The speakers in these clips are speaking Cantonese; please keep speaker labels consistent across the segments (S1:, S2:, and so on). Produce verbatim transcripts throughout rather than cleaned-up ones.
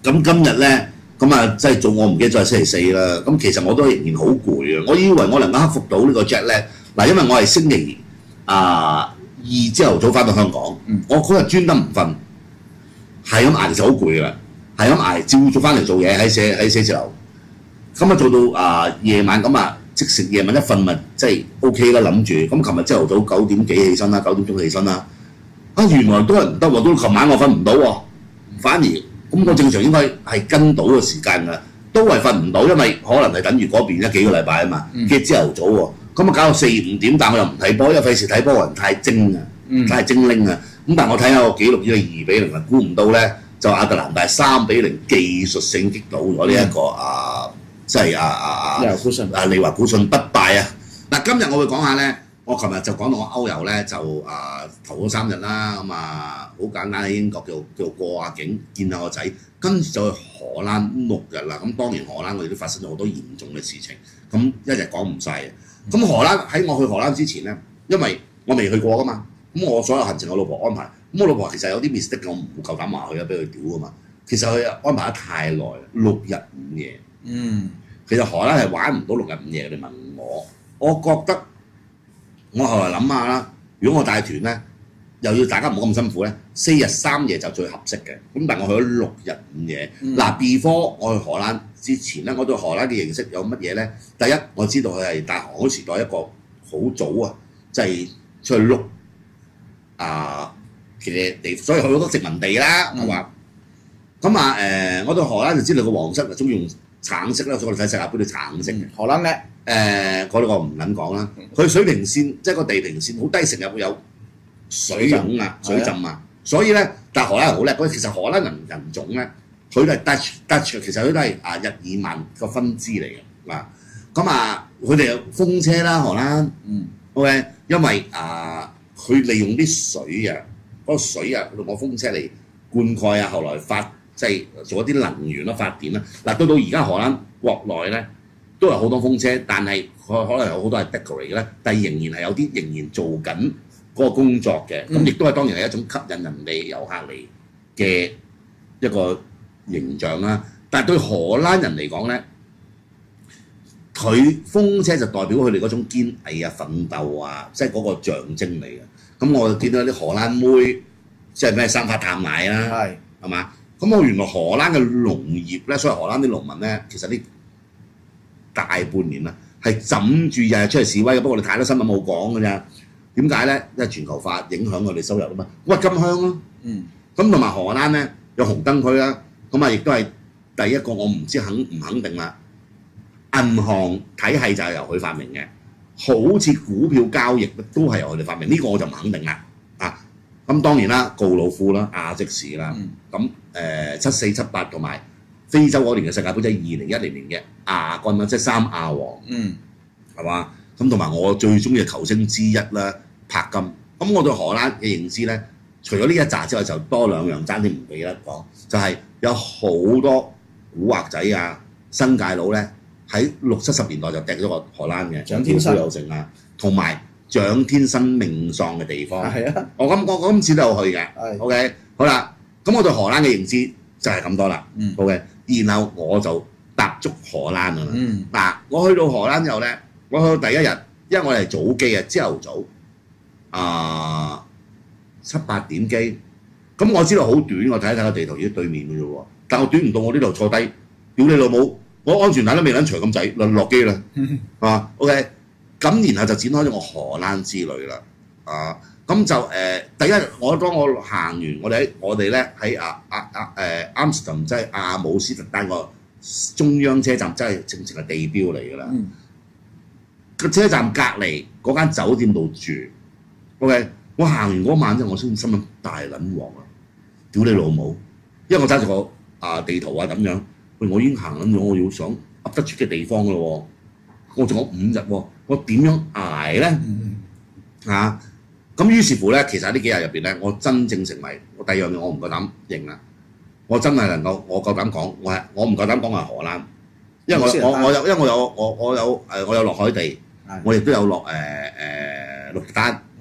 S1: 咁今日咧，咁啊，即係做我唔記得咗係星期四啦。咁其實我都仍然好攰啊！我以為我能夠克服到呢個 jet lag。嗱，因為我係星期啊二朝頭早翻到香港，嗯、我嗰日專登唔瞓，係咁捱，其實好攰噶啦，係咁捱，朝早翻嚟做嘢喺寫喺寫字樓。咁啊做到啊夜晚咁啊，即食夜晚一瞓咪即係 O K 啦，諗住。咁琴日朝頭早九點幾起身啦，九點鐘起身啦。啊原來都係唔得喎，到琴晚我瞓唔到喎，反而。咁我正常應該係跟到個時間㗎，都係瞓唔到，因為可能係等於嗰邊一幾個禮拜啊嘛，跟住朝頭早喎，咁啊搞到四五點，但我又唔睇波，因為費事睇波人太精啊，太精靈啊。咁但係我睇下個記錄已經係二比零啊，估唔到咧就亞特蘭大三比零技術性擊倒咗呢一個啊，即係啊啊啊啊利華古遜不敗啊！嗱，今日我會講下咧。我琴日就講到我歐遊咧，就啊頭嗰三日啦，咁啊好簡單喺英國叫叫過下境見下個仔，跟住就去荷蘭六日啦。咁當然荷蘭我哋都發生咗好多嚴重嘅事情，咁一日講唔晒嘅。咁荷蘭喺我去荷蘭之前咧，因為我未去過噶嘛，咁我所有行程我老婆安排，咁我老婆其實有啲 mistake 我唔夠膽話去啊，俾佢屌噶嘛。其實佢安排得太耐，六日五夜。嗯，其實荷蘭係玩唔到六日五夜，你問我，我覺得。我後來諗下啦，如果我帶團咧，又要大家唔好咁辛苦咧，四日三夜就最合適嘅。咁但係我去咗六日五夜。嗱 ，before 我去荷蘭之前咧，我對荷蘭嘅認識有乜嘢咧？第一，我知道佢係大航海時代一個好早啊，即係出去碌啊嘅地，所以去好多殖民地啦，係嘛？咁啊誒，我對荷蘭就知道個皇室就中意用橙色啦，所以我哋睇世界盃啲橙色嘅。荷蘭咧。誒嗰啲我唔撚講啦，佢水平線即係個地平線好低，成日會有水湧啊、水浸啊，所以咧，但係荷蘭人好叻，嗰其實荷蘭人人種咧，佢都係 Dutch Dutch， 其實佢都係啊日耳曼個分支嚟嘅啊，咁啊佢哋有風車啦，荷蘭，嗯 ，OK， 因為啊佢利用啲水啊，嗰、嗰個水啊用個風車嚟灌溉啊，後來發即係做一啲能源啦、發電啦，嗱到到而家荷蘭國內咧。都有好多風車，但係佢可能有好多係 decorate 嘅咧，但係仍然係有啲仍然做緊嗰個工作嘅，咁亦都係當然係一種吸引人哋遊客嚟嘅一個形象啦。但係對荷蘭人嚟講咧，佢風車就代表佢哋嗰種堅毅啊、奮鬥啊，即係嗰個象徵嚟嘅。咁我就見到啲荷蘭妹，即係咩三發淡奶啦，係係嘛？咁我原來荷蘭嘅農業咧，所以荷蘭啲農民咧，其實啲大半年啦，係枕住日日出嚟示威嘅，不過我哋太多新聞冇講㗎咋。點解咧？因為全球化影響我哋收入啊嘛。鬱金香咯，嗯，咁同埋荷蘭咧有紅燈區啦，咁啊亦都係第一個我唔知肯唔肯定啦。銀行體系就係由佢發明嘅，好似股票交易都係由佢哋發明，呢、這個我就唔肯定啦。啊，咁當然啦，告魯庫啦、亞積士啦，咁誒七四七八同埋。非洲嗰年嘅世界盃即係二零一零年嘅亞軍啦，即係三亞王，嗯，係嘛？咁同埋我最中意嘅球星之一啦，柏金。咁我對荷蘭嘅認知咧，除咗呢一紮之外，就多兩樣爭啲唔記得講，就係、是、有好多古惑仔啊、新界佬咧，喺六七十年代就掟咗個荷蘭嘅，蔣天生有成啊，同埋蔣天生命喪嘅地方。係啊，我今我我今次都有去嘅。OK， 好啦，咁我對荷蘭嘅認知就係咁多啦。嗯 ，OK。然後我就踏足荷蘭㗎啦。嗯，嗱，我去到荷蘭之後咧，我去到第一日，因為我哋係早機啊，朝頭早啊七八點機，咁我知道好短，我睇一睇個地圖已經對面㗎啫喎，但我短唔到我呢度坐低，屌你老母，我安全帶都未撚除咁滯，落落機啦，啊 OK， 咁然後就展開咗我荷蘭之旅啦，啊。咁就誒、呃、第一，我當我行完，我哋喺我哋咧喺啊啊啊誒啱斯特丹即係阿姆斯特丹個中央車站，真係正正係地標嚟㗎啦。個、嗯、車站隔離嗰間酒店度住 ，OK， 我行完嗰晚之後，我先心諗大撚鑊啊！屌你老母！因為我揸住個啊地圖啊咁樣，喂，我已經行緊咗我要想噏得出嘅地方㗎咯喎，我仲有五日喎，我點樣捱咧？嗯、啊！咁於是乎咧，其實呢幾日入邊咧，我真正成為第二樣嘢，我唔夠膽認啦。我真係能夠，我夠膽講，我係我唔夠膽講係荷蘭，因為我我我有，因為我有我我有誒，我有落海地，我亦都有落誒誒鹿特丹。嗯。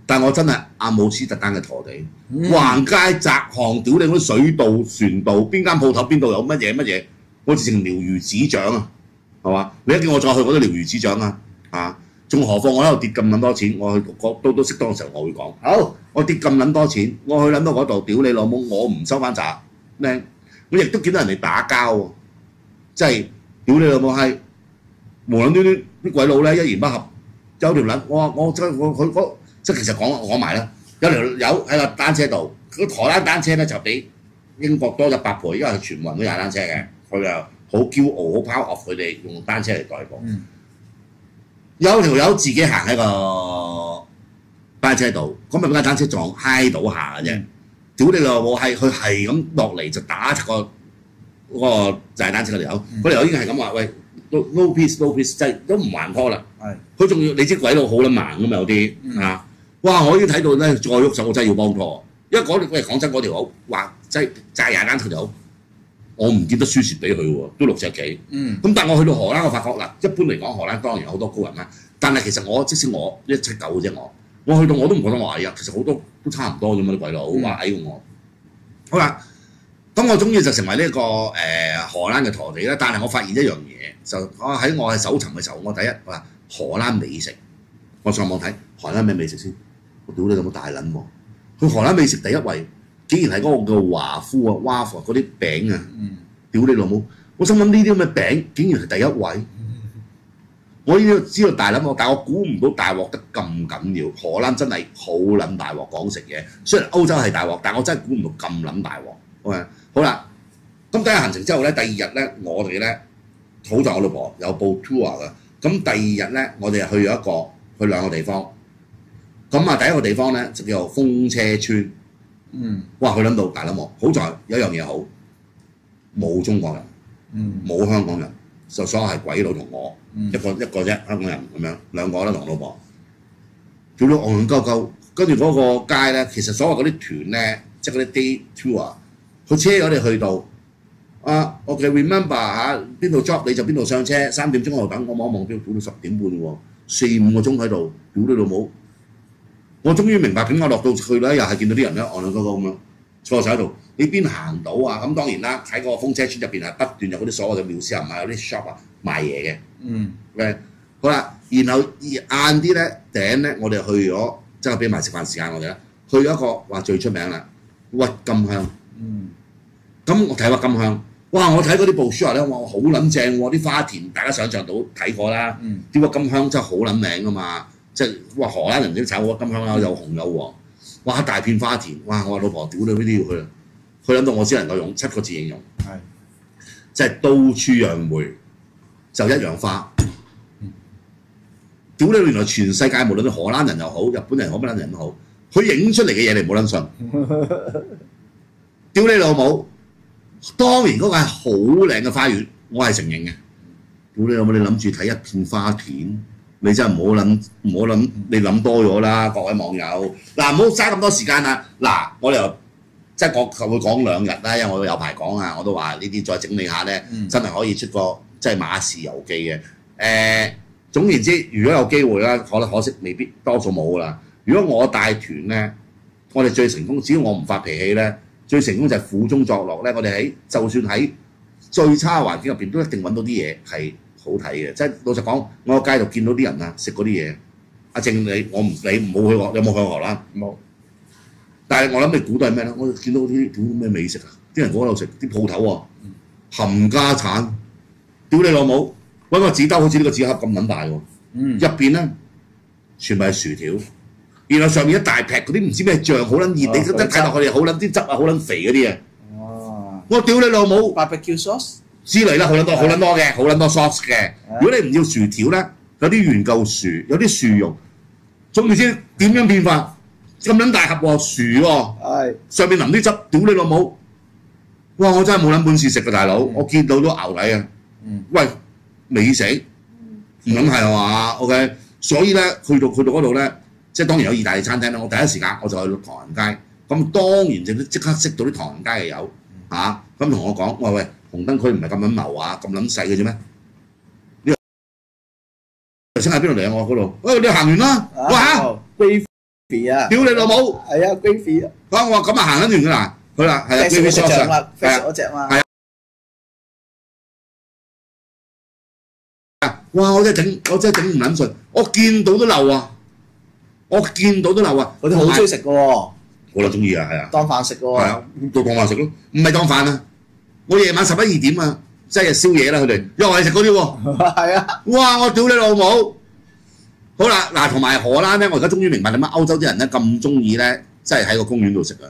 S1: 但我真係阿姆斯特丹嘅陀地，橫街窄巷，屌你嗰啲水道、船道，邊間鋪頭邊度有乜嘢乜嘢，我直情了如指掌啊，係嘛？你一叫我再去，我都了如指掌啊！啊，仲何況我喺度跌咁撚多錢，我去到到適當嘅時候，我會講，好，我跌咁撚多錢，我去撚到嗰度，屌你老母，我唔收翻閘，靚！我亦都見到人哋打交喎，即係屌你老母閪，無論端端啲鬼佬咧一言不合，有條撚，我話我真我佢嗰。即係其實講講埋啦，有條友喺個單車度，個荷蘭單車咧就比英國多咗百倍，因為佢全部人都踩單車嘅，佢又好驕傲，好 proud of 佢哋用單車嚟代步。嗯、有條友自己行喺個單車度，咁咪俾架單車撞揩到下嘅啫。屌你老母係佢係咁落嚟就打個嗰個踩單車嗰條友，嗰條友已經係咁話，喂 no peace no peace， 即係都唔還拖啦。佢仲要你知鬼佬好撚盲㗎嘛有啲啊！哇！我已經睇到咧，再喐手我真係要幫拖，因為嗰條喂講真嗰條友話即係揸廿單條友，我唔見得輸蝕俾佢喎，都六隻幾。嗯。咁但係我去到荷蘭，我發覺嗱，一般嚟講荷蘭當然有好多高人啦，但係其實我即使我一七九啫我，我去到我都唔覺得我矮啊，其實好多都差唔多啫嘛啲鬼佬話矮過我。好啦，咁我終於就成為呢、這個誒、呃、荷蘭嘅陀地啦，但係我發現一樣嘢，就我喺我係搜尋嘅時候，我第一話荷蘭美食，我上網睇荷蘭咩美食先。我屌你老母大撚喎！佢荷蘭美食第一位，竟然係嗰個叫華夫啊、華夫嗰啲餅啊！屌你老母！我心諗呢啲咁嘅餅，竟然係第一位。我已經知道大撚鑊，但我估唔到大鑊得咁緊要。荷蘭真係好撚大鑊講食嘢，雖然歐洲係大鑊，但我真係估唔到咁撚大鑊。OK， 好啦，咁第一日行程之後咧，第二日咧，我哋咧好在我老婆有報 tour 㗎。咁第二日咧，我哋去咗一個去兩個地方。咁啊，第一個地方咧就叫做風車村。嗯。哇！佢諗到大撚鑊，好在有一樣嘢好，冇中國人，冇、嗯、香港人，就所有係鬼佬同我、嗯、一個一個啫，香港人咁樣兩個啦同老婆，叫到戇戇鳩鳩。跟住嗰個街咧，其實所謂嗰啲團咧，即係嗰啲 day tour，佢車我哋去到啊 ，OK remember 嚇邊度 drop 你就邊度上車，三點鐘喺度等，我望一望表，到到十點半喎，四五個鐘喺度，屌你老母！我終於明白點解落到去咧，又係見到啲人咧戇戇鳩鳩咁樣坐晒喺度。你邊行到啊？咁當然啦，喺個風車村入邊係不斷有嗰啲所謂嘅廟市啊，有啲 shop 啊賣嘢嘅。嗯。誒，好啦，然後晏啲咧頂咧，我哋去咗，即係俾埋食飯時間我哋啦，去咗一個話最出名啦，鬱金香。嗯。咁我睇鬱金香，哇！我睇嗰啲報書話咧，哇，好撚正喎！啲花田大家想象到睇過啦。嗯。啲鬱金香真係好撚名噶嘛〜即係哇！荷蘭人都炒鬱金香啦，又紅又黃，哇！大片花田，哇！我老婆屌你呢啲要去啦，佢諗到我只能夠用七個字形容，係即係到處揚梅，就一樣花。屌你！原來全世界無論荷蘭人又好，日本人好，乜撚人都好，佢影出嚟嘅嘢你冇撚信。屌你老母！當然嗰個係好靚嘅花園，我係承認嘅。屌你老母！你諗住睇一片花田？你真係唔好諗，唔好諗，你諗多咗啦，各位網友。嗱，唔好嘥咁多時間啦。嗱，我哋又即係我會講兩日啦，因為我有排講啊，我都話呢啲再整理下咧，嗯、真係可以出個即係馬氏遊記嘅。誒、呃，總言之，如果有機會啦，可能可惜未必多數冇啦。如果我帶團咧，我哋最成功，只要我唔發脾氣咧，最成功就係苦中作樂咧。我哋喺就算喺最差嘅環境入邊，都一定揾到啲嘢係好睇嘅，即係老實講，我喺街度見到啲人啊，食嗰啲嘢。阿正你我唔你唔好去荷，有冇去荷蘭？冇。但係我諗你估到係咩咧？我見到啲屌咩美食啊！啲人嗰度食啲鋪頭喎，冚家產，屌你老母！揾個紙兜好似呢個紙盒咁撚大喎，入邊咧全部係薯條，然後上面一大劈嗰啲唔知咩醬，好撚熱，你一睇落去好撚啲汁啊，好撚肥嗰啲啊！哇！我屌你老母 ！barbecue sauce。之類啦，好撚多，好撚多嘅，好撚多 sauce 嘅。如果你唔要薯條咧，有啲圓嚿薯，有啲薯蓉，總之點樣變化？咁撚大盒喎，薯喎，係上面淋啲汁，屌你老母！哇！我真係冇撚本事食㗎，大佬，我見到都牛底啊！喂，美食唔撚係嘛 ？OK， 所以咧去到去到嗰度咧，即係當然有意大利餐廳啦。我第一時間我就去到唐人街，咁當然就即刻識到啲唐人街嘅友嚇，咁同我講：喂喂！紅燈區唔係咁撚流啊，咁撚細嘅啫咩？呢個頭先喺邊度嚟啊？我嗰度，喂，你行完啦，哇嚇！
S2: 啊！
S1: 屌你老母！
S2: 係啊 ，gravy 啊！
S1: 啊，我話咁啊行得完㗎啦，佢啦係啊
S2: ，gravy
S1: sauce
S2: 嗰隻啦
S1: 係啊
S2: ，fish 嗰隻嘛。
S1: 係啊！哇！我真係頂，我真係頂唔撚順，我見到都漏啊！我見到都漏啊！
S2: 嗰啲好中意食嘅喎，
S1: 好啦，中意啊，係啊，
S2: 當飯食嘅喎。
S1: 係啊，到當飯食咯，唔係當飯啊！我夜晚十一二點啊，即係宵夜啦，佢哋又係食嗰啲喎。
S2: 係啊！
S1: 哇！我屌你老母！好啦，嗱，同埋荷蘭咧，我而家終於明白點解歐洲啲人咧咁中意咧，即係喺個公園度食啊！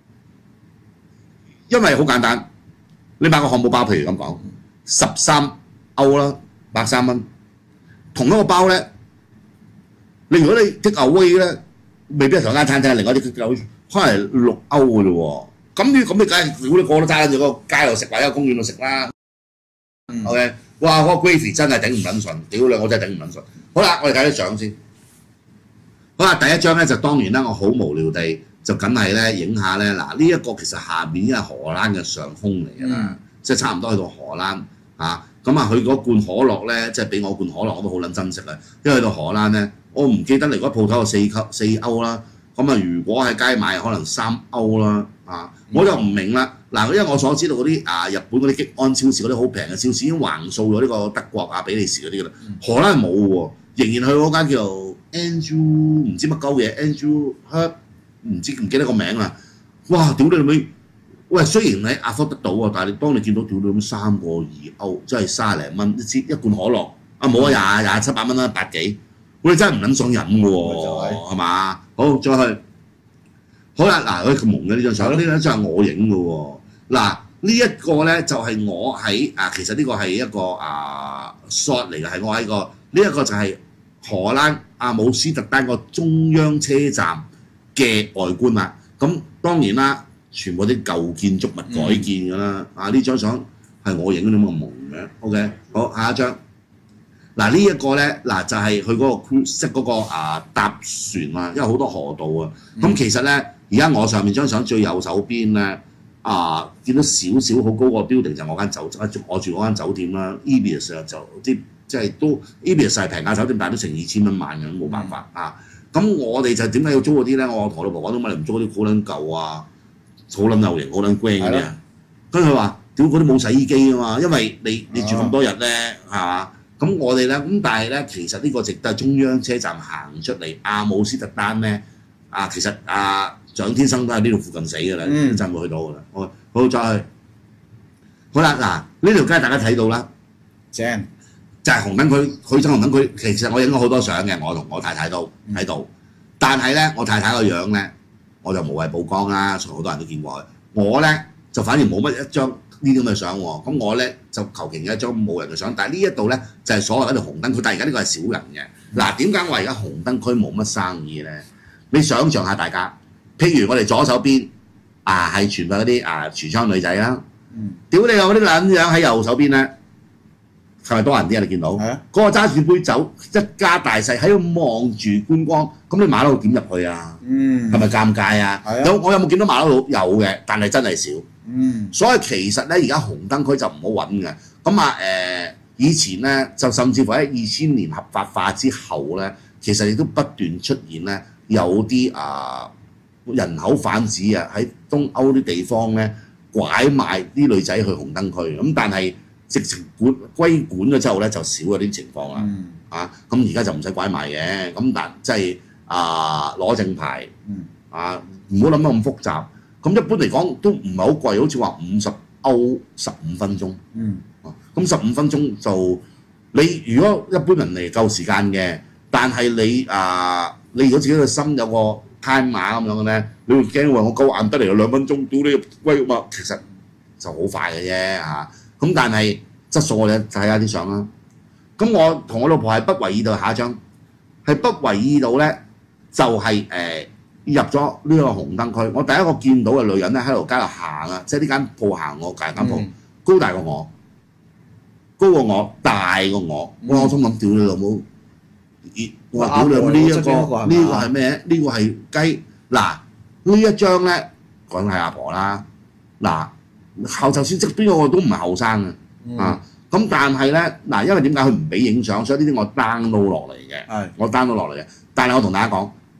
S1: 因為好簡單，你買個漢堡包，譬如咁講，十三歐啦，百三蚊，同一個包咧，你如果你 take away 咧，未必係同間餐廳，另外啲可能係六歐嘅嘞喎。咁你咁你梗係如果你個個都揸住個街度食或者個公園度食啦。
S2: 嗯、
S1: OK， 哇！嗰、那個 gravy 真係頂唔撚順，屌你我真係頂唔撚順。好啦，我哋睇啲相先。好啦，第一張咧就當然啦，我好無聊地就梗係咧影下咧嗱，呢一個其實下面已經係荷蘭嘅上空嚟㗎啦，嗯、即係差唔多去到荷蘭嚇。咁啊，佢嗰罐可樂咧，即係俾我罐可樂我都好撚珍惜啊，因為去到荷蘭咧，我唔記得嚟嗰鋪頭有四級四歐啦。咁啊，如果喺街買可能三歐啦，啊，我就唔明啦。嗱，因為我所知道嗰啲啊日本嗰啲激安超市嗰啲好平嘅超市已經橫掃咗呢個德國啊、比利時嗰啲㗎啦，荷蘭冇喎，仍然去嗰間叫做 Andrew 唔知乜鳩嘢 Andrew Herb 唔知唔記得個名啦。哇！屌你老味！喂，雖然你 afford 得到啊，但係你當你見到屌你咁三個二歐，即係卅零蚊一支一罐可樂，啊冇啊廿廿七百蚊啦，百幾。我哋真係唔撚想飲嘅喎，係嘛？好，再去。好啦，嗱，佢咁蒙嘅呢張相，呢張相係我影嘅喎。嗱，呢一個咧就係我喺啊，其實呢個係一個啊 shot 嚟嘅，係我喺個呢一個就係荷蘭阿姆斯特丹個中央車站嘅外觀啦。咁當然啦，全部啲舊建築物改建㗎啦。啊，呢張相係我影嘅，點解咁蒙嘅 ？OK， 好，下一張。嗱呢一個咧，嗱就係佢嗰個 cruise 即係嗰個啊搭船啊，因為好多河道啊。咁、嗯、其實咧，而家我上面張相最右手邊咧，啊見到少少好高個 building 就我間酒，我住嗰間酒店啦。Ibis 啊就啲即係都 Ibis 係平價酒店，但係都成二千蚊晚嘅，冇辦法、嗯、啊。咁我哋就點解要租嗰啲咧？我同我老婆講到乜你唔租嗰啲好撚舊啊，好撚有型、好撚 grand 嗰啲啊。跟住佢話：屌嗰啲冇洗衣機啊嘛，因為你你住咁多日咧，係嘛？咁我哋咧，咁但係咧，其實呢個直都係中央車站行出嚟，阿姆斯特丹咧，啊，其實阿蔣天生都喺呢度附近死㗎啦，一陣會去到㗎啦。好，好再去，好啦，嗱呢條街大家睇到啦，正就係紅燈區，佢真紅燈區。其實我影咗好多相嘅，我同我太太都喺度，但係咧，我太太個樣咧，我就無謂曝光啦，所以好多人都見過佢。我咧就反而冇乜一張呢啲咁嘅相喎，咁我咧就求其影一張冇人嘅相，但係呢一度咧就係、是、所謂嗰條紅燈區，但係而家呢個係少人嘅。嗱，點解我而家紅燈區冇乜生意咧？你想象下大家，譬如我哋左手邊啊係全部嗰啲啊櫥窗女仔啦，嗯、屌你有嗰啲撚樣喺右手邊咧，係咪多人啲啊？你見到嗰、啊、個揸住杯酒，一家大細喺度望住觀光，咁你馬騮點入去啊？嗯，係咪尷尬啊？啊有我有冇見到馬騮佬？有嘅，但係真係少。嗯，所以其實咧，而家紅燈區就唔好揾嘅。咁啊誒，以前咧就甚至乎喺二千年合法化之後咧，其實亦都不斷出現咧有啲啊人口販子啊喺東歐啲地方咧拐賣啲女仔去紅燈區。咁但係直情管歸管咗之後咧，就少咗啲情況啦。嗯、啊，咁而家就唔使拐賣嘅。咁但即係啊攞正牌，啊唔好諗得咁複雜。咁一般嚟講都唔係好貴，好似話五十歐十五分鐘。嗯。咁十五分鐘就你如果一般人嚟夠時間嘅，但係你啊、呃，你如果自己個心有個 time 碼咁樣嘅咧，你會驚話我夠晏得嚟有兩分鐘，屌你喂嘛，其實就好快嘅啫嚇。咁、啊、但係質素我哋睇下啲相啦。咁我同我老婆係不為意到下一張，係不為意到咧，就係、是、誒。呃入咗呢個紅燈區，我第一個見到嘅女人咧喺條街度行啊，即係呢間鋪行我隔離間鋪，嗯、高大過我，高過我，大過我，嗯、我心諗屌你老母，我話屌你呢一個呢個係咩？呢個係雞嗱呢一張咧講係阿婆啦，嗱後就算側邊嗰個都唔係後生嘅、嗯、啊，咁但係咧嗱，因為點解佢唔俾影相，所以呢啲我 download 落嚟嘅，我 download 落嚟嘅，但係我同大家講。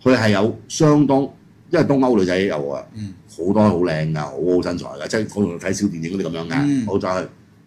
S1: 佢係有相當，因為東歐女仔有啊，
S2: 嗯
S1: 好多好靚㗎，好好身材㗎，即係我同睇小電影嗰啲咁樣㗎，
S2: 嗯
S1: 好再去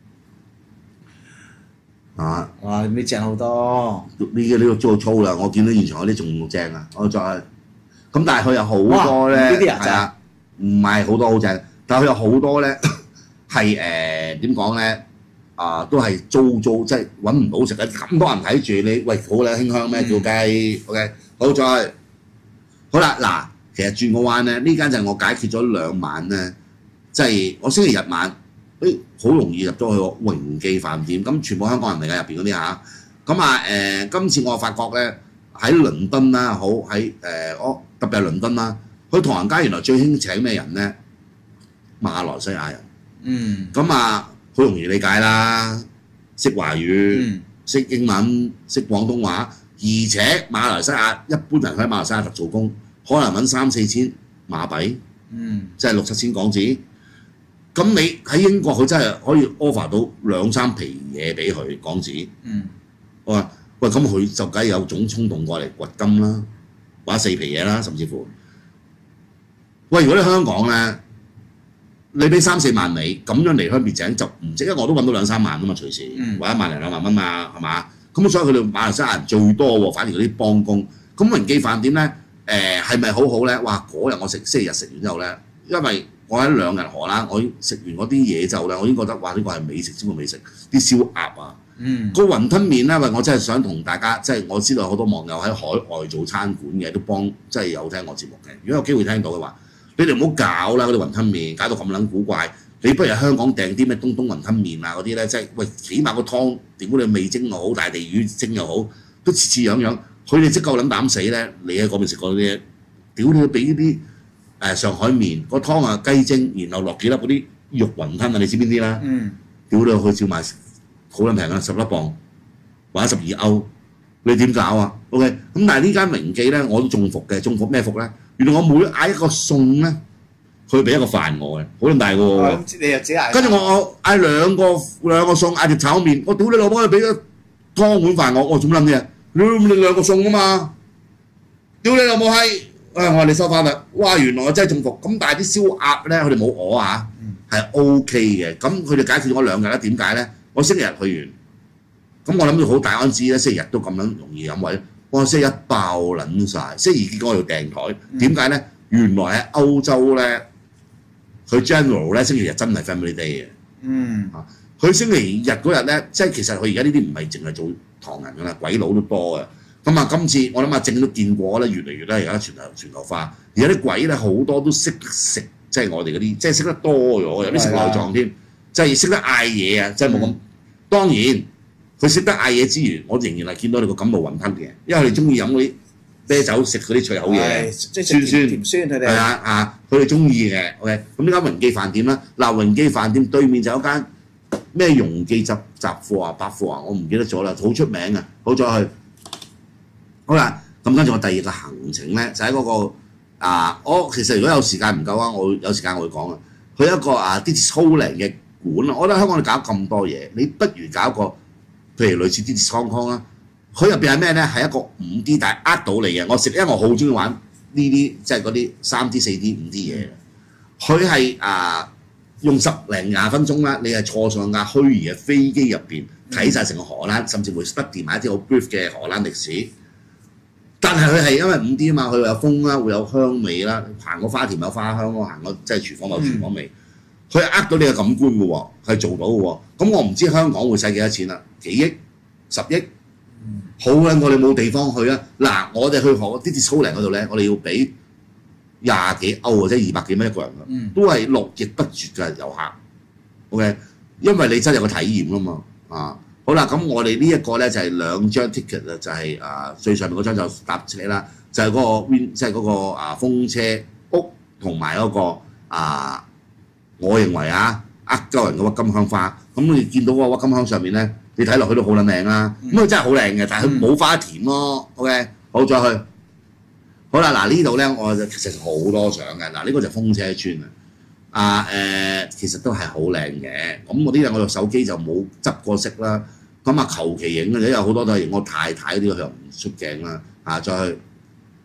S1: 啊！
S2: 哇，你正好多。
S1: 呢個呢個做粗啦，我見到現場嗰啲仲正啊！我再咁，但係佢有好多咧，
S2: 哇呢啲人
S1: 係啊，唔係好多好正，但係佢有好多咧係誒點講咧啊，都係租租即係揾唔到食嘅，咁多人睇住你，喂好啦，馨香咩叫雞？OK， 好再好啦嗱，其實轉個彎咧，呢間就係我解決咗兩晚咧，即係我星期日晚。誒好容易入咗去個榮記飯店，咁全部香港人嚟嘅入邊嗰啲嚇，咁啊誒，今次我發覺咧喺倫敦啦，好喺誒我特別係倫敦啦，去唐人街原來最興請咩人咧？馬來西亞人，
S2: 嗯，
S1: 咁啊好容易理解啦，識華語、
S2: 嗯
S1: 識英文、識廣東話，而且馬來西亞一般人喺馬來西亞度做工，可能揾三四千馬幣，
S2: 嗯，
S1: 即係六七千港紙。咁你喺英國佢真係可以 offer 到兩三皮嘢俾佢港紙，
S2: 嗯，
S1: 我話喂咁佢就梗係有種衝動過嚟掘金啦，或者四皮嘢啦，甚至乎，喂如果你香港咧，你俾三四萬你咁樣離鄉別井就唔值，因為我都揾到兩三萬啊嘛隨時，
S2: 嗯
S1: 或者一萬零兩萬蚊嘛，係嘛？咁所以佢哋馬來西亞人最多喎，反而嗰啲幫工。咁榮記飯店咧，誒係咪好好咧？哇！嗰日我食星期日食完之後咧，因為我喺兩日荷蘭，我已經食完嗰啲嘢之後咧，我已經覺得哇！呢個係美食之過美食，啲燒鴨啊，
S2: 嗯，
S1: 個雲吞麵咧，喂！我真係想同大家，即係我知道好多網友喺海外做餐館嘅，都幫即係有聽我節目嘅。如果有機會聽到嘅話，你哋唔好搞啦，嗰啲雲吞麵搞到咁撚古怪。你不如喺香港訂啲咩東東雲吞麵啊嗰啲咧，即係喂，起碼個湯屌你味精又好，大地魚精又好，都似似樣樣。佢哋即夠撚膽死咧，你喺嗰邊食過啲嘢，屌你俾啲誒上海麵個湯啊雞精，然後落幾粒嗰啲肉雲吞啊，你知邊啲啦？
S2: 嗯，
S1: 屌你去照賣好撚平啊，十粒磅或者十二歐，你點搞啊 ？OK， 咁但係呢間榮記咧，我都中伏嘅，中伏咩伏咧？原來我每嗌一個餸咧，佢俾一個飯我嘅，好撚大個喎。
S2: 咁你又自己嗌。
S1: 跟住我我嗌兩個兩個餸，嗌條炒麵，我屌你老母，你俾咗湯碗飯我，我做乜撚嘢？你你兩個餸啊嘛，屌你老母閪！啊，我話你收翻啦，哇！原來我真係中伏。咁但係啲燒鴨咧，佢哋冇我啊，係 O K 嘅。咁佢哋解決咗我兩日啦，點解咧？我星期日去完，咁我諗住好大安知咧，星期日都咁撚容易飲位，我星期一爆撚晒，星期二結果我要訂台，點解咧？原來喺歐洲咧，佢 general 咧星期日真係 family day 嘅。
S2: 嗯，
S1: 佢星期日嗰日咧，即係其實佢而家呢啲唔係淨係做唐人㗎啦，鬼佬都多嘅。咁啊，今次我諗阿正都見過咧，越嚟越咧而家全球全球化，而家啲鬼咧好多都識食，即係我哋嗰啲，即係識得多咗，有啲食內臟添，即係識得嗌嘢啊，即係冇咁。當然佢識得嗌嘢之餘，我仍然係見到你個感冒雲吞嘅，因為佢哋中意飲嗰啲啤酒，食嗰啲脆口嘢，
S2: 即係
S1: 酸酸
S2: 甜酸佢哋。
S1: 係啊啊，佢哋中意嘅。OK，咁呢間榮記飯店啦，嗱榮記飯店對面就有間咩容記雜雜貨啊、百貨啊，我唔記得咗啦，好出名啊，好再去。好啦，咁跟住我第二個行程咧，就喺嗰個啊，我其實如果有時間唔夠啊，我有時間我會講啊。去一個啊啲超靚嘅館啊，我覺得香港你搞咁多嘢，你不如搞個譬如類似啲 Hong Kong 啦。佢入邊係咩咧？係一個五 D，但係呃到你嘅。我食，因為我好中意玩呢啲即係嗰啲三 D、四 D、五 D 嘢。佢係啊用十零廿分鐘啦，你係坐上架虛擬嘅飛機入邊睇晒成個荷蘭，甚至會 study 埋一啲好 brief 嘅荷蘭歷史。但係佢係因為五 D 啊嘛，佢會有風啦，會有香味啦，行個花田有花香咯，行個即係廚房有廚房味。佢係呃到你嘅感官嘅喎，係做到嘅喎。咁我唔知香港會使幾多錢啦，幾億、十億，好啦，我哋冇地方去啊！嗱，我哋去荷啲 Discoland 嗰度咧，我哋要俾廿幾歐或者二百幾蚊一個人㗎，都係絡繹不絕嘅遊客。OK，因為你真係有個體驗啊嘛，啊！好啦，咁我哋呢一個咧就係兩張 ticket 啊，就係啊最上面嗰張就搭車啦，就係嗰個 win 即係嗰個啊風車屋同埋嗰個啊，我認為啊呃鳩人嘅鬱金香花，咁你見到嗰個鬱金香上面咧，你睇落去都好撚靚啦，咁佢真係好靚嘅，但係佢冇花田咯。OK， 好再去，好啦，嗱呢度咧我就其實好多相嘅，嗱呢個就風車村啊。啊誒、呃，其實都係好靚嘅。咁我呢日我用手機就冇執過色啦。咁啊求其影嘅啫，有好多都係影我太太嗰啲，佢又唔出鏡啦。啊，再去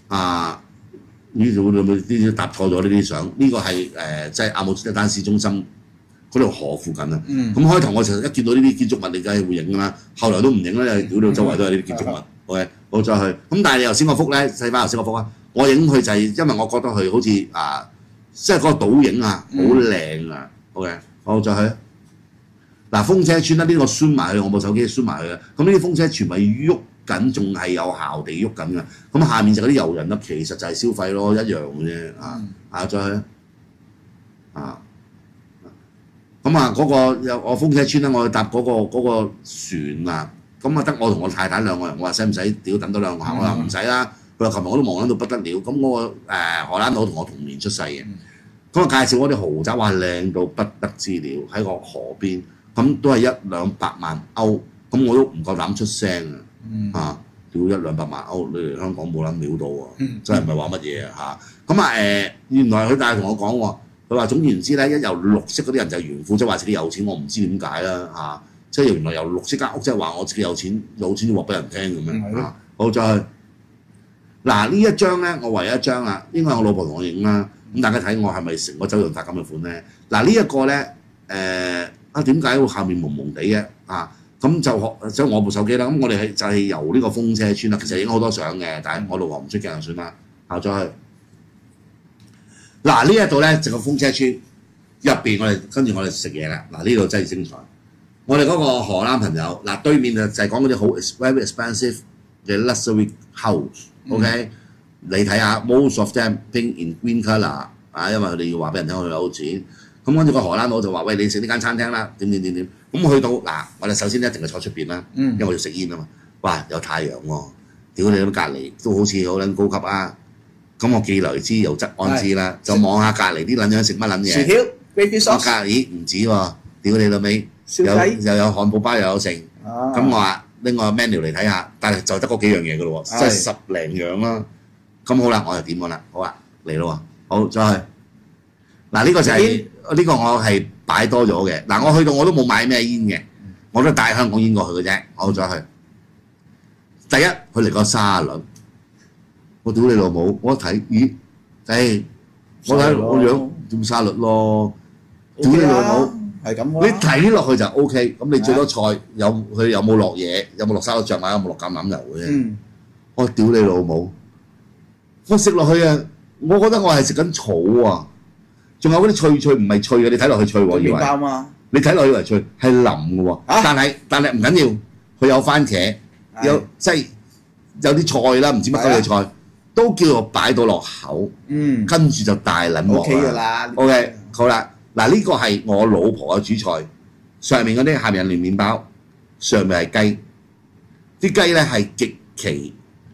S1: 啊，呢度你咪呢啲答錯咗呢啲相，呢個係誒即係阿姆斯特丹市中心嗰條河附近啊。咁開頭我成日一見到呢啲建築物，你梗係會影㗎啦。後來都唔影啦，因為屌到周圍都係呢啲建築物。OK， 好再去。咁但係你頭先個幅咧，細翻頭先個幅啊，我影佢就係因為我覺得佢好似啊，即係嗰個倒影啊，好靚啊。OK， 好再去。嗱，風車村啦，呢個酸埋去，我部手機酸埋去嘅。咁呢啲風車全係喐緊，仲係有效地喐緊嘅。咁下面就嗰啲遊人啦，其實就係消費咯，一樣嘅啫。啊啊，再去啊！咁啊，嗰個有我風車村咧，我去搭嗰個嗰個船啊，咁啊得我同我太太兩個人，我話使唔使屌等多兩個客？我話唔使啦。佢話琴日我都忙緊到不得了。咁我誒荷蘭佬同我同年出世嘅，咁啊介紹我啲豪宅，話靚到不得之了，喺個河邊。咁都係一兩百萬歐，咁我都唔夠膽出聲啊！嗯、啊，屌一兩百萬歐，你嚟香港冇諗料到喎，嗯、真係唔係話乜嘢啊嚇！咁啊誒，原來佢但係同我講喎，佢話總言之咧，一有綠色嗰啲人就係炫富，即係話自己有錢，我唔知點解啦嚇，即係原來有綠色間屋，即係話我自己有錢，有錢要話俾人聽咁樣嚇。好再去嗱呢一張咧，我唯一一張啦，應該係我老婆同我影啦，咁大家睇我係咪成個周潤發咁嘅款咧？嗱呢一個咧誒。呃啊點解會下面蒙蒙地嘅啊？咁就學即係我部手機啦。咁我哋係就係由呢個風車村啦。其實影好多相嘅，但係我老婆唔出鏡就算啦。下咗去嗱呢一度咧就個風車村入邊，我哋跟住我哋食嘢啦。嗱呢度真係精彩。我哋嗰個荷蘭朋友嗱對面就就係講嗰啲好 very expensive 嘅 luxury house。OK， 你睇下 most of them pink in green colour 啊，因為佢哋要話俾人聽佢有錢。咁跟住個荷蘭佬就話：喂，你食呢間餐廳啦，點點點點。咁去到嗱，我哋首先一定係坐出邊啦，因為我要食煙啊嘛。哇，有太陽喎，屌你咁隔離都好似好撚高級啊！咁我既來之又則安之啦，就望下隔離啲撚樣食乜撚嘢。
S2: 薯條 baby sauce。我隔
S1: 離唔止喎，屌你老味，有又有漢堡包又有剩。咁我話拎個 menu 嚟睇下，但係就得嗰幾樣嘢噶咯喎，即係十零樣啦。咁好啦，我就點咗啦，好啊，嚟咯喎，好再去。嗱呢個就係呢個我係擺多咗嘅。嗱我去到我都冇買咩煙嘅，我都帶香港煙過去嘅啫。我再去，第一佢嚟個沙律，我屌你老母！我一睇，咦，誒，我睇我樣點沙律咯，屌你老母！
S2: 係咁
S1: 你睇落去就 O K， 咁你最多菜有佢有冇落嘢，有冇落沙律醬啊，有冇落橄欖油嘅啫。我屌你老母！我食落去啊，我覺得我係食緊草啊！仲有嗰啲脆脆唔係脆嘅，你睇落去脆喎，以為你睇落去以為脆，係腍嘅喎。但係但係唔緊要，佢有番茄，有即係有啲菜啦，唔知乜鬼嘢菜，都叫做擺到落口。嗯，跟住就大撚鑊啦。O K 㗎啦。O K， 好啦，嗱呢個係我老婆嘅主菜，上面嗰啲下面係連麵包，上面係雞，啲雞咧係極其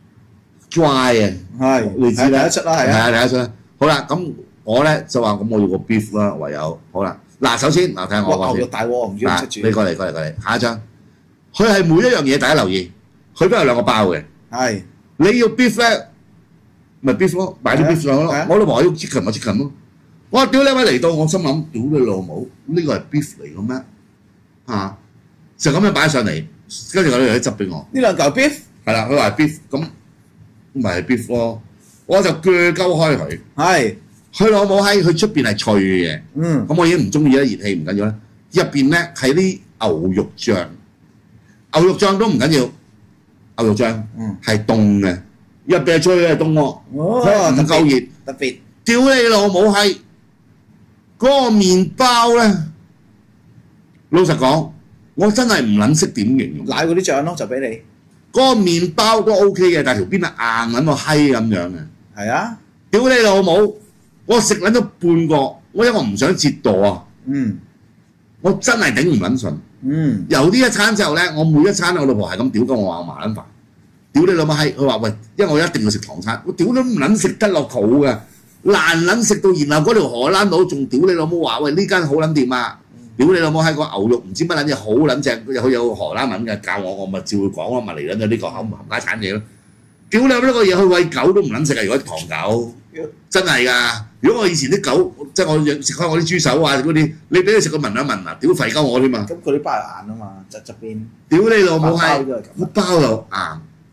S1: dry 啊。係，你知啦，睇得出啦，係啊，係啊，睇得出啦。好啦，咁。我咧就話咁我要個 beef 啦，唯有好啦。嗱，首先嗱睇下我講先。牛肉大鍋唔要出住。你過嚟過嚟過嚟，下一張。佢係每一樣嘢大家留意，佢都有兩個包嘅。係。你要 beef 咧，咪 beef 咯，買啲 beef 上去咯。我老婆要 chicken 咪 chicken 咯。我屌呢位嚟到，我心諗屌你老母，呢個係 beef 嚟嘅咩？嚇，就咁樣擺上嚟，跟住我哋啲汁俾我。呢兩嚿 beef。係啦，佢話 beef，咁咪係 beef 咯。我就鋸鳩開佢。係。佢老母閪，佢出邊係脆嘅，嗯，咁我已經唔中意啦，熱氣唔緊要啦。入邊咧係啲牛肉醬，牛肉醬都唔緊要，牛肉醬係凍嘅，入邊係脆嘅凍喎，唔夠熱，特別。屌你老母閪，嗰個麵包咧，老實講，我真係唔撚識點形容。奶嗰啲醬咯，就俾你。嗰個麵包都 OK 嘅，但係條邊係硬撚個閪咁樣嘅。係啊，屌你老母！我食撚咗半個，我因為我唔想折墮啊。嗯，我真係頂唔撚順。嗯，由呢一餐之後咧，我每一餐我老婆係咁屌緊我話我麻撚煩，屌你老母閪！佢話喂，因為我一定要食唐餐，我屌都唔撚食得落肚嘅，難撚食到，然後嗰條荷蘭佬仲屌你老母話喂呢間好撚掂啊！屌你老母閪個牛肉唔知乜撚嘢好撚正，佢有荷蘭文嘅教我，我咪照佢講咯，咪嚟撚咗呢個冚冚家產嘢咯。屌你呢個嘢去餵狗都唔撚食啊！如果唐狗真係㗎。如果我以前啲狗，即係我食開我啲豬手啊嗰啲，你俾佢食個聞一聞啊，屌肥鳩我添嘛！咁佢啲包係硬啊嘛，側側邊。屌你老母閪，個包又硬，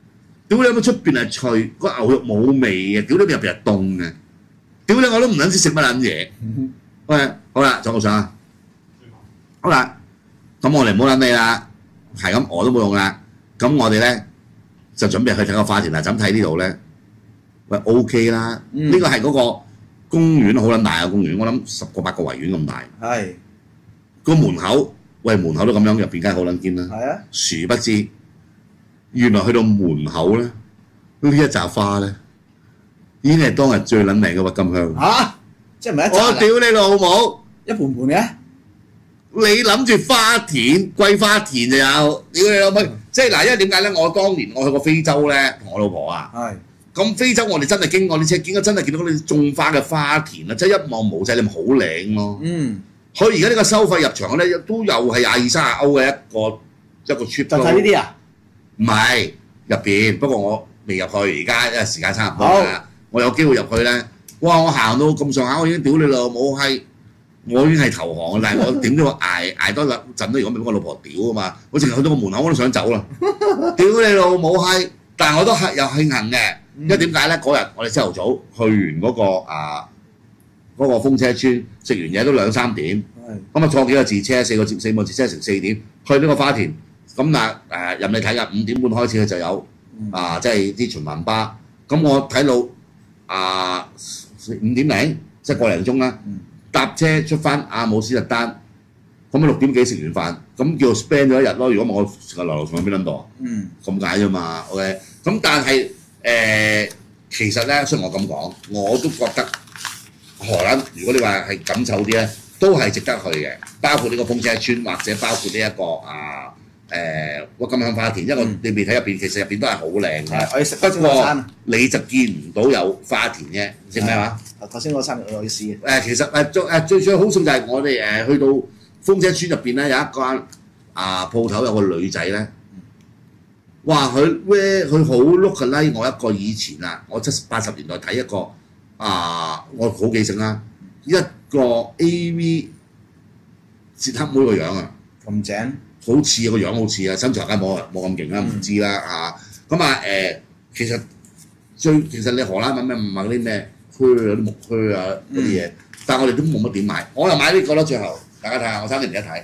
S1: 屌你有冇出邊係脆，個牛肉冇味嘅，屌你入邊係凍嘅，屌你我都唔撚知食乜撚嘢。喂，好啦，仲有冇相啊？好啦，咁我哋唔好撚你啦，係咁我都冇用啦。咁我哋咧就準備去睇個花田啦。就咁睇呢度咧，喂 OK 啦，呢個係嗰個公園好撚大嘅公園，我諗十個八個維園咁大。
S2: 係
S1: 個門口，喂門口都咁樣，入邊梗係好撚堅啦。
S2: 係啊，
S1: 殊不知原來去到門口咧，呢一扎花咧已經係當日最撚靚嘅鬱金香。
S2: 嚇，即係唔係一
S1: 我屌你老母！
S2: 一盤盤嘅？
S1: 你諗住花田桂花田就有，屌你老母！即係嗱，因為點解咧？我當年我去過非洲咧，同我老婆啊，
S2: 係。
S1: 咁非洲我哋真係經過啲車，見到真係見到嗰啲種花嘅花田啊，即係一望無際，你咪好靚咯。
S2: 嗯。
S1: 佢而家呢個收費入場咧，都又係廿二三十歐嘅一個一個 trip。
S2: 就睇呢啲啊？
S1: 唔係入邊，不過我未入去，而家因為時間差唔多啦，我有機會入去咧。哇！我行到咁上下，我已經屌你老母閪，我已經係投降，但係我點都要捱捱多兩陣都，如果唔係俾我老婆屌啊嘛，我淨係去到個門口我都想走啦，屌你老母閪！但係我都係有慶幸嘅，因為點解咧？嗰日我哋朝頭早去完嗰、個啊嗰、個風車村，食完嘢都兩三點，咁啊坐幾個字車，四個字四個字車成四點去呢個花田，咁嗱誒任你睇㗎，五點半開始就有啊，即係啲循環巴，咁我睇到啊五點零，即係個零鐘啦，搭車出翻阿姆斯特丹，咁啊六點幾食完飯，咁叫 spend 咗一日咯。如果唔係我食個流流餸喺邊撚度啊？
S2: 嗯，
S1: 咁解啫嘛。OK，咁但係誒、呃，其實咧，雖然我咁講，我都覺得荷蘭，如果你話係緊湊啲咧，都係值得去嘅。包括呢個風車村，或者包括呢、這、一個啊誒鬱金香花田，因為你未睇入邊，其實入邊都係好靚嘅。
S2: 我要食嗰個餐，
S1: 你就見唔到有花田啫。食咩話？
S2: 頭先嗰個餐我要試嘅。
S1: 誒，其實誒最誒最最好笑就係我哋誒去到風車村入邊咧，有一間啊鋪頭有個女仔咧，哇！佢咧佢好 look like 我一個以前啊，我七八十年代睇一個啊，我好記性啦，一個 A V 捷克妹個樣啊，
S2: 咁正，
S1: 好似啊個樣好似啊，身材梗係冇冇咁勁啦，唔知啦嚇。咁啊誒，其實最其實你荷蘭揾咩唔買嗰啲咩靴啊、啲木靴啊嗰啲嘢，但係我哋都冇乜點買，我又買呢個啦，最後。大家睇下，我三年一睇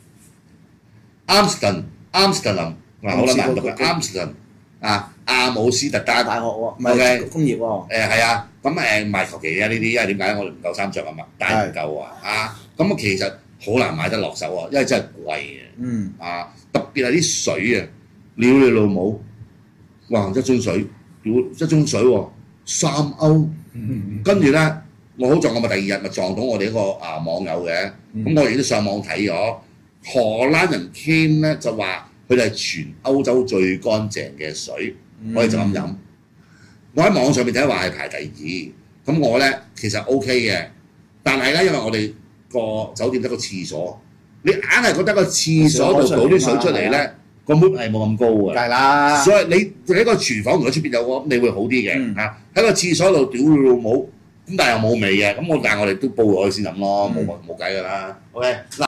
S1: Amsterdam Amsterdam 嗱好啦難讀嘅 Amsterdam 啊阿姆斯特丹
S2: 大學喎，唔係工業喎。
S1: 誒係啊，咁誒賣求其啊呢啲，因為點解我哋唔夠衫着啊嘛，帶唔夠啊啊，咁其實好難買得落手啊，因為真係貴嘅。
S2: 嗯
S1: 啊，特別係啲水啊，屌你老母！哇一樽水，屌一樽水喎三歐，跟住咧。我好在我咪第二日咪撞到我哋一個啊網友嘅，咁、嗯、我亦都上網睇咗，荷蘭人 claim 咧就話佢哋係全歐洲最乾淨嘅水，嗯、我哋就咁飲。我喺網上面睇話係排第二，咁我咧其實 O K 嘅，但係咧因為我哋個酒店得個廁所，你硬係覺得個廁所度倒啲水出嚟咧，個 mood 係冇咁高嘅。
S2: 係啦，
S1: 所以你喺個廚房如果出邊有個，你會好啲嘅嚇。喺、嗯、個廁所度屌你老母！咁但係又冇味嘅，咁我但係我哋都報咗佢先飲咯，冇冇計㗎啦。OK 嗱。